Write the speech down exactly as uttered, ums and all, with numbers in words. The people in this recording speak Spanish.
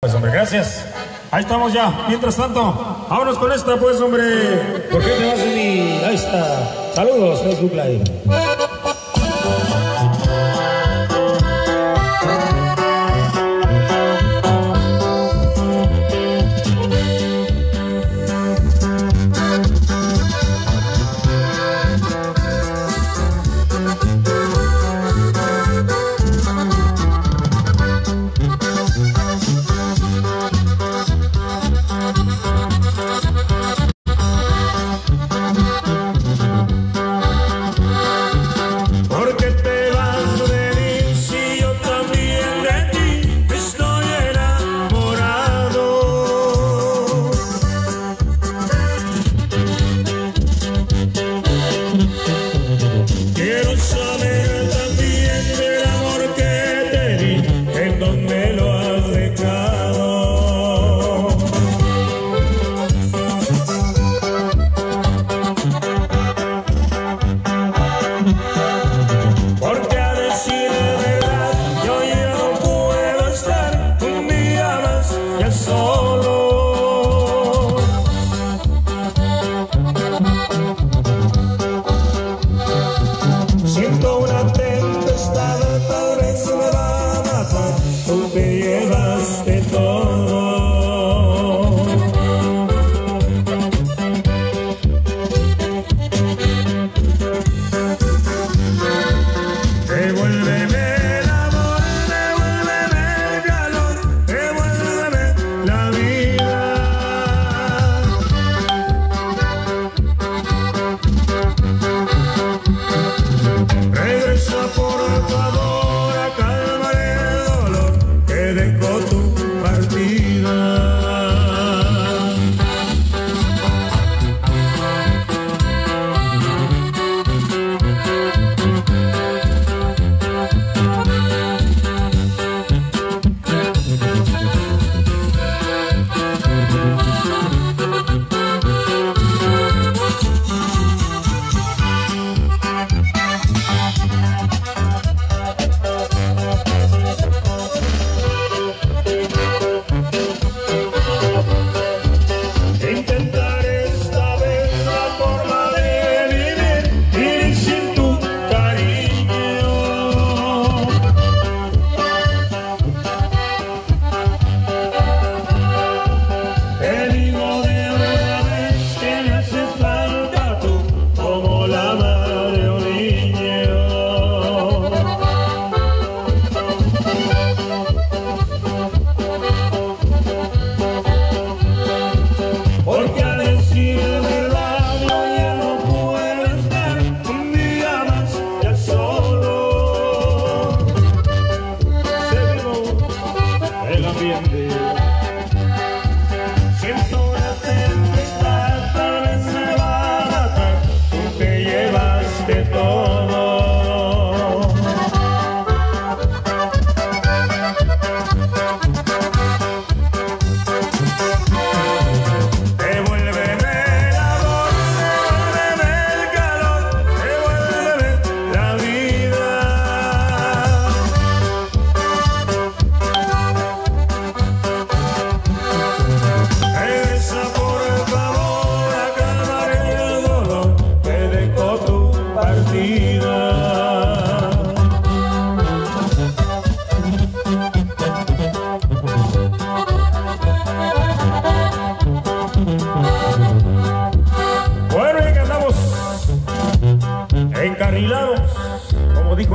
Pues hombre, gracias. Ahí estamos ya. Mientras tanto, vámonos con esta pues hombre. ¿Por qué te vas de mí? Ahí está. Saludos, Facebook Live. Quiero saber también del amor que te di, en dónde lo has dejado. Porque a decir verdad, yo ya no puedo estar un día más ya solo. Siento una tempestad, tal vez me va a matar. Tú te llevaste todo. Devuélveme el amor, devuélveme el calor, devuélveme la vida. Regresa por favor a calmar el dolor que dejó tu partida. Porque a decir verdad yo ya no puedo estar un día más ya solo. Seguimos el ambiente. Siento una tempestad, tal vez me va a matar. Tú te llevaste todo. Bueno, y que andamos encarrilados, como dijo